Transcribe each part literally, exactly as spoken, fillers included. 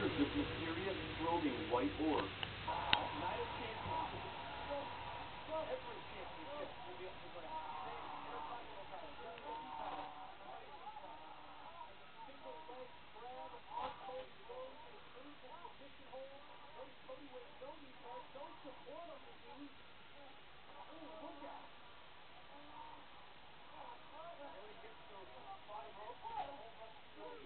captured this mysterious floating white orb. United Championship. Well, well, every championship will be up for grabs. Intercontinental title, W W E title, R O H title. And the single leg grab on Cody Rhodes and through the submission hold. Notice Cody with no knee guard, no support on the knee. Oh, look out. And when he hits the bottom rope, the whole Husky ready.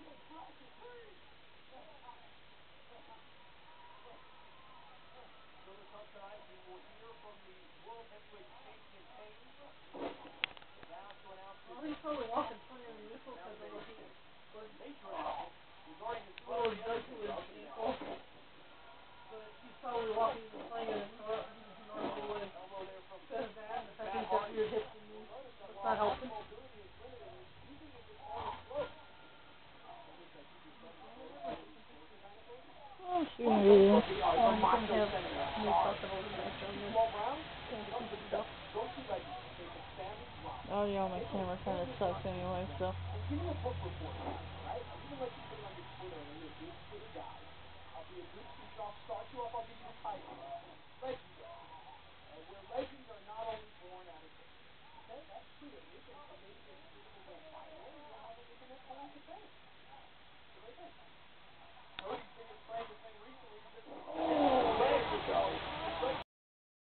Further to come tonight, we will hear from the World Heavyweight Champion Kane. Vows to announce his... Well, he's probably walking funny on the ankle because of what he... Major announcement regarding his Well, brother. he does to his ankle. But he's probably walking even funnier than he normally would. Elbow there from Because of that, and the fact he's got weird hips and knees. It's not helping. Mobility is limited, and he's using it with all his float. Notice I keep your son's float kind of thing. Oh, shoot, maybe. Oh, you can have new possible next on this. Audio on my camera kind of sucks anyway, so. Give me a book report, right? I'll even let you put it on your Twitter. I know you're a good Twitter guy. I'll be a good teacher. I'll start you off. I'll give you the title.